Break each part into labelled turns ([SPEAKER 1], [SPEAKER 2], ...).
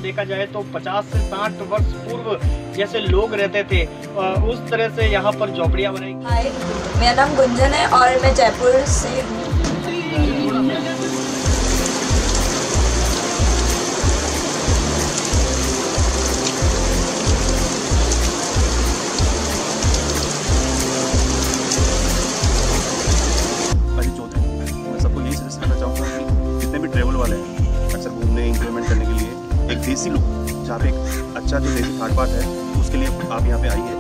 [SPEAKER 1] देखा जाए तो 50 से 60 वर्ष पूर्व जैसे लोग रहते थे उस तरह से यहाँ पर झोपड़ियाँ बनाई।
[SPEAKER 2] हाय, मेरा नाम गुंजन है और मैं जयपुर से हूँ।
[SPEAKER 3] मैं सबको यही सजेस्ट करना चाहूँगा कि जितने भी ट्रैवल वाले हैं अक्सर घूमने इंजॉयमेंट करने के लिए एक देसी लुक, जहाँ पे एक अच्छा जो देसी खाट पाट है उसके लिए आप यहाँ पे आइए।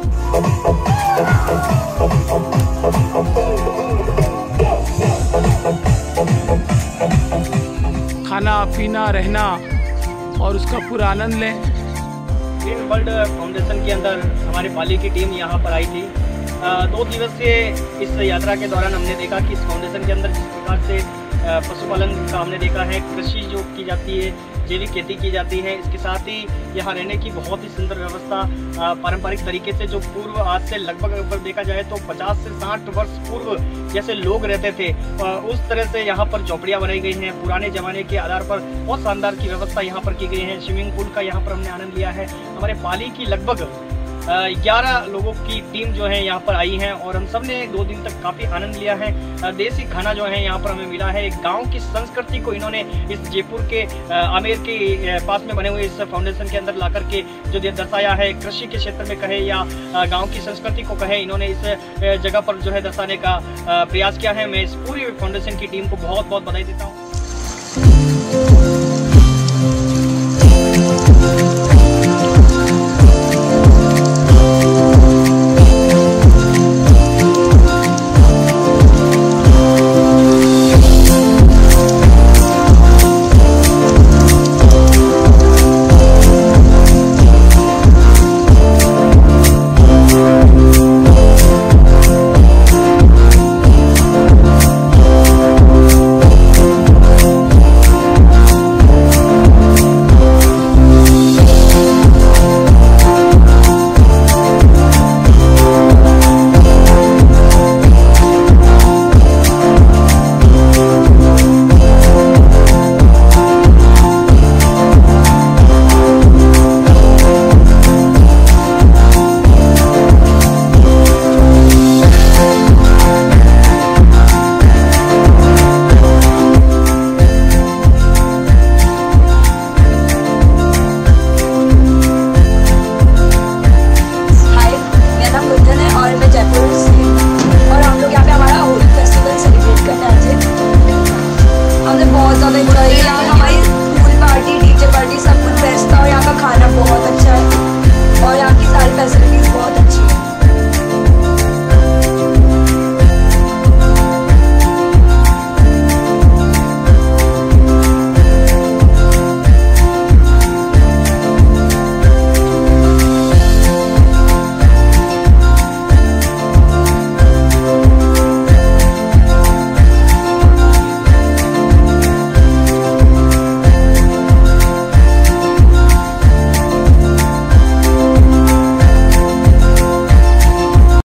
[SPEAKER 4] खाना पीना रहना और उसका पूरा आनंद लें।
[SPEAKER 1] ग्रीन वर्ल्ड फाउंडेशन के अंदर हमारे पाली की टीम यहाँ पर आई थी। 2 दिवसीय इस यात्रा के दौरान हमने देखा कि इस फाउंडेशन के अंदर जिस प्रकार से पशुपालन का हमने देखा है, कृषि जो की जाती है, जैविक खेती की जाती है, इसके साथ ही यहाँ रहने की बहुत ही सुंदर व्यवस्था पारंपरिक तरीके से जो पूर्व आज से लगभग देखा जाए तो 50 से 60 वर्ष पूर्व जैसे लोग रहते थे उस तरह से यहाँ पर झोपड़ियाँ बनाई गई हैं। पुराने जमाने के आधार पर बहुत शानदार की व्यवस्था यहाँ पर की गई है। स्विमिंग पूल का यहाँ पर हमने आनंद लिया है। हमारे पाली की लगभग 11 लोगों की टीम जो है यहाँ पर आई है और हम सब ने 2 दिन तक काफ़ी आनंद लिया है। देसी खाना जो है यहाँ पर हमें मिला है। एक गांव की संस्कृति को इन्होंने इस जयपुर के आमेर के पास में बने हुए इस फाउंडेशन के अंदर ला करके जो दर्शाया है, कृषि के क्षेत्र में कहे या गांव की संस्कृति को कहे, इन्होंने इस जगह पर जो है दर्शाने का प्रयास किया है। मैं इस पूरी फाउंडेशन की टीम को बहुत बहुत बधाई देता हूँ।